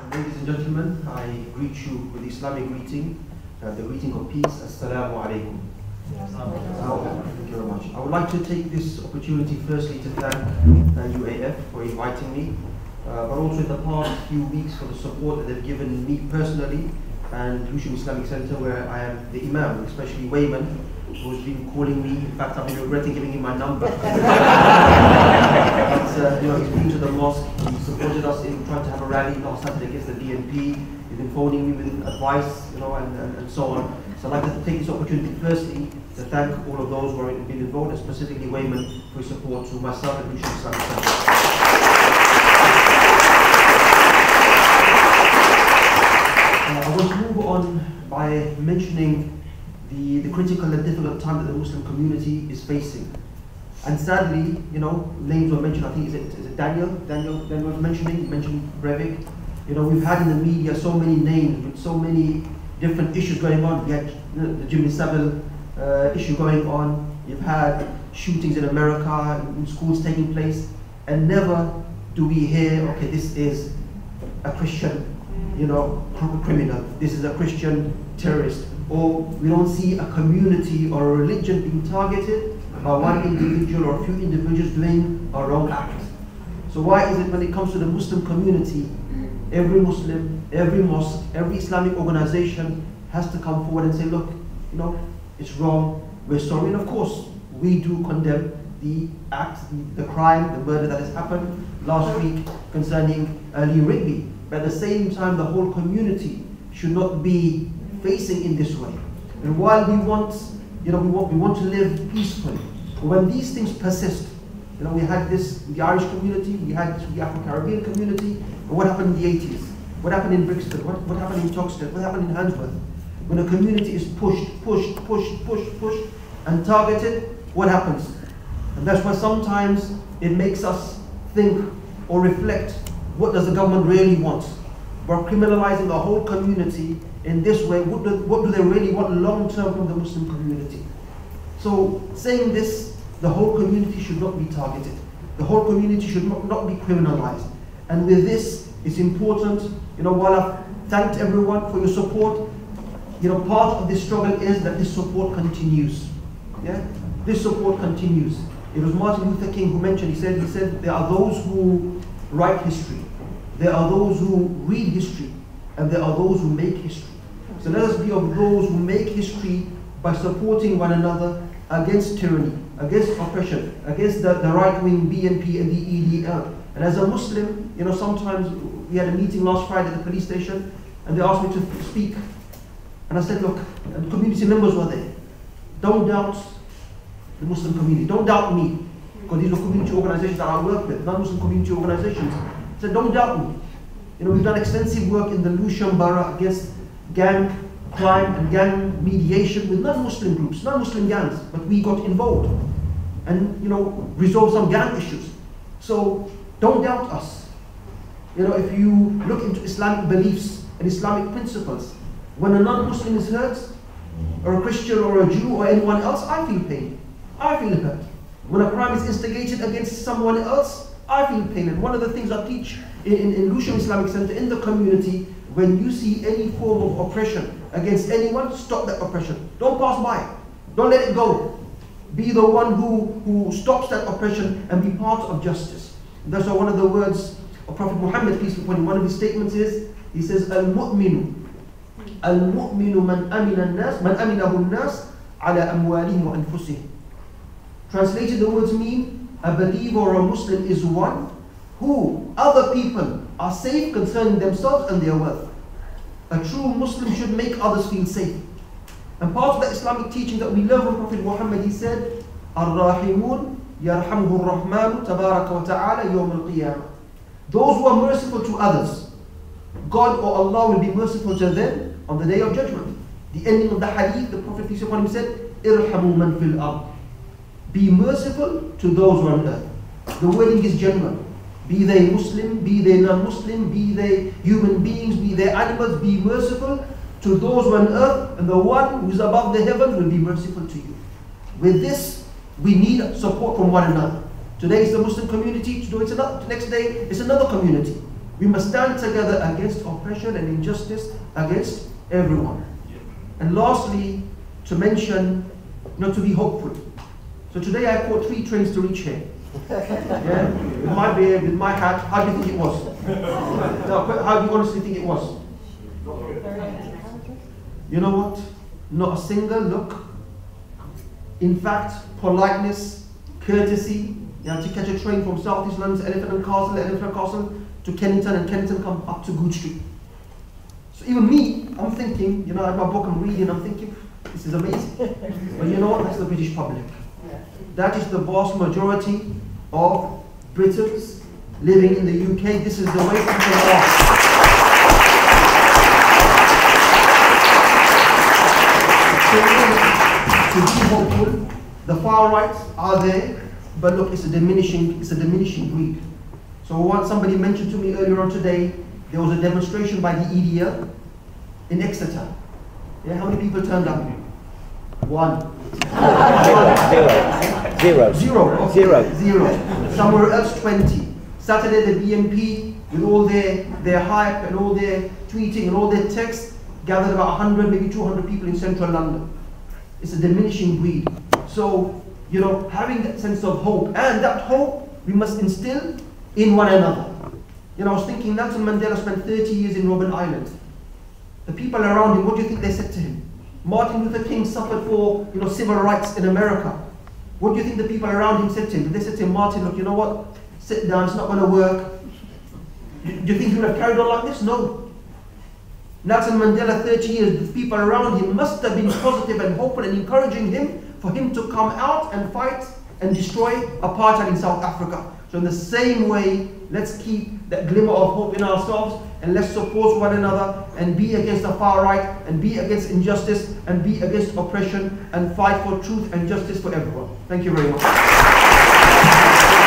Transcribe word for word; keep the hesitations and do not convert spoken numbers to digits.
Ladies and gentlemen, I greet you with the Islamic greeting, uh, the greeting of peace. Assalamu alaikum. Thank you very much. I would like to take this opportunity firstly to thank uh, U A F for inviting me, uh, but also in the past few weeks for the support that they've given me personally and Lucian Islamic Center, where I am the Imam, especially Wayman, who's been calling me. In fact, I've been regretting giving him my number. But uh, you know, he's been to the mosque, he supported us in trying to have a rally last Saturday against the B N P. He's been phoning me with advice, you know, and, and, and so on. So I'd like to take this opportunity firstly to thank all of those who have been involved, and specifically Wayman for his support to myself and Lucian Islamic Center. Uh, I want to move on by mentioning the, the critical and difficult time that the Muslim community is facing. And sadly, you know, names were mentioned. I think, is it, is it Daniel? Daniel, Daniel was mentioning, he mentioned Breivik. You know, we've had in the media so many names with so many different issues going on. We had the, the Jimmy Savile uh, issue going on. You've had shootings in America, in schools taking place, and never do we hear, okay, this is a Christian, you know, criminal. This is a Christian terrorist. Or we don't see a community or a religion being targeted by one individual or a few individuals doing a wrong act. So why is it when it comes to the Muslim community, every Muslim, every mosque, every Islamic organization has to come forward and say, look, you know, it's wrong, we're sorry. And of course, we do condemn the act, the, the crime, the murder that has happened last week concerning Ali Rigby. But at the same time, the whole community should not be facing in this way. And while we want, you know, we want, we want to live peacefully, but when these things persist, you know, we had this in the Irish community, we had this in the Afro-Caribbean community, but what happened in the eighties? What happened in Brixton? What, what happened in Toxteth? What happened in Handsworth? When a community is pushed, pushed, pushed, pushed, pushed, and targeted, what happens? And that's why sometimes it makes us think or reflect, what does the government really want? We're criminalizing the whole community in this way. What do, what do they really want long term from the Muslim community? So saying this, the whole community should not be targeted. The whole community should not, not be criminalized. And with this, it's important, you know, while I've thanked everyone for your support, you know, part of this struggle is that this support continues. Yeah? This support continues. It was Martin Luther King who mentioned, he said, he said, there are those who write history. There are those who read history. And there are those who make history. So let us be of those who make history by supporting one another against tyranny, against oppression, against the, the right-wing B N P and the E D L. And as a Muslim, you know, sometimes we had a meeting last Friday at the police station, and they asked me to speak. And I said, look, and community members were there. Don't doubt the Muslim community. Don't doubt me, because these are community organizations that I work with, non-Muslim community organizations. I said, don't doubt me. You know, we've done extensive work in the Lucian Borough against gang crime and gang mediation with non-Muslim groups, non-Muslim gangs, but we got involved and, you know, resolved some gang issues. So don't doubt us. You know, if you look into Islamic beliefs and Islamic principles, when a non-Muslim is hurt, or a Christian or a Jew or anyone else, I feel pain. I feel hurt. When a crime is instigated against someone else, I feel pain. And one of the things I teach in, in, in Lucian Islamic Center, in the community, when you see any form of oppression against anyone, stop that oppression. Don't pass by. Don't let it go. Be the one who, who stops that oppression and be part of justice. And that's why one of the words of Prophet Muhammad, peace be upon him, one of his statements is, he says, Al-Mu'minu. Al-Mu'minu man amina nas, man aminahu nas ala amwalihim wa anfusihim. Translated, the words mean, a believer or a Muslim is one who other people are safe concerning themselves and their wealth. A true Muslim should make others feel safe. And part of the Islamic teaching that we learn from Prophet Muhammad, he said, Ar-Rahimun yarhamhu ar-Rahmanu tabaraka wa ta'ala yawm al-Qiyamah. Those who are merciful to others, God or Allah will be merciful to them on the day of judgment. The ending of the hadith, the Prophet peace upon him said, Irhamu man fil ard. Be merciful to those who are on earth. The wording is general. Be they Muslim, be they non-Muslim, be they human beings, be they animals, be merciful to those who are on earth, and the one who is above the heavens will be merciful to you. With this, we need support from one another. Today is the Muslim community, today it's another, next day it's another community. We must stand together against oppression and injustice against everyone. And lastly, to mention, you know, to be hopeful. So today I caught three trains to reach here. Yeah, with my beard, with my hat. How do you think it was? No, how do you honestly think it was? You know what? Not a single look. In fact, politeness, courtesy. You know, to catch a train from South East London's Elephant and Castle, Elephant and Castle to Kennington, and Kennington come up to Good Street. So even me, I'm thinking, you know, in my book I'm reading, I'm thinking, this is amazing. But you know what? That's the British public. That is the vast majority of Britons living in the U K. This is the way people are. To be hopeful, the far right are there, but look, it's a diminishing, it's a diminishing breed. So what somebody mentioned to me earlier on today, there was a demonstration by the E D L in Exeter. Yeah, how many people turned up? One. Zero. Zero. Zero. Okay. Zero. Zero. Somewhere else twenty. Saturday the B N P with all their, their hype and all their tweeting and all their text gathered about one hundred, maybe two hundred people in central London. It's a diminishing breed. So, you know, having that sense of hope, and that hope we must instill in one another. You know, I was thinking Nelson Mandela spent thirty years in Robben Island. The people around him, what do you think they said to him? Martin Luther King suffered for, you know, civil rights in America. What do you think the people around him said to him? They said to him, Martin, look, you know what? Sit down, it's not going to work. Do you think he would have carried on like this? No. Nelson Mandela, thirty years, the people around him must have been positive and hopeful and encouraging him for him to come out and fight and destroy apartheid in South Africa. So in the same way, let's keep that glimmer of hope in ourselves, and let's support one another and be against the far right and be against injustice and be against oppression and fight for truth and justice for everyone. Thank you very much.